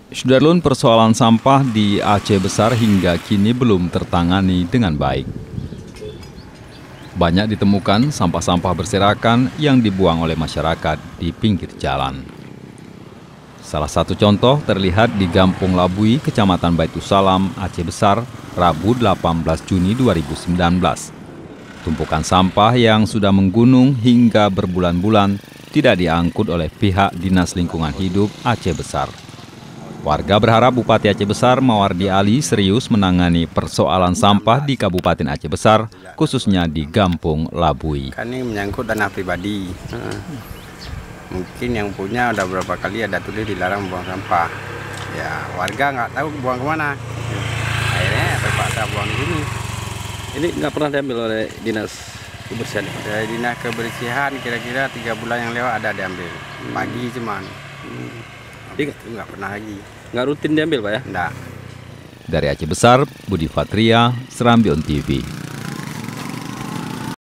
Sudarlun, persoalan sampah di Aceh Besar hingga kini belum tertangani dengan baik. Banyak ditemukan sampah-sampah berserakan yang dibuang oleh masyarakat di pinggir jalan. Salah satu contoh terlihat di Gampung Labui, Kecamatan Baitusalam, Aceh Besar, Rabu 18 Juni 2019. Tumpukan sampah yang sudah menggunung hingga berbulan-bulan tidak diangkut oleh pihak Dinas Lingkungan Hidup Aceh Besar. Warga berharap Bupati Aceh Besar Mawardi Ali serius menangani persoalan sampah di Kabupaten Aceh Besar, khususnya di Gampung Labui. Kan ini menyangkut dana pribadi. Mungkin yang punya udah berapa kali ada tulis dilarang buang sampah. Ya warga nggak tahu buang kemana. Akhirnya terpaksa buang di sini. Ini nggak pernah diambil oleh Dinas Kebersihan? Dari Dinas Kebersihan kira-kira 3 bulan yang lewat ada diambil. Pagi cuman. Itu nggak pernah lagi. Nggak rutin diambil, Pak ya? Nggak. Dari Aceh Besar, Budi Fatria, Serambi On TV.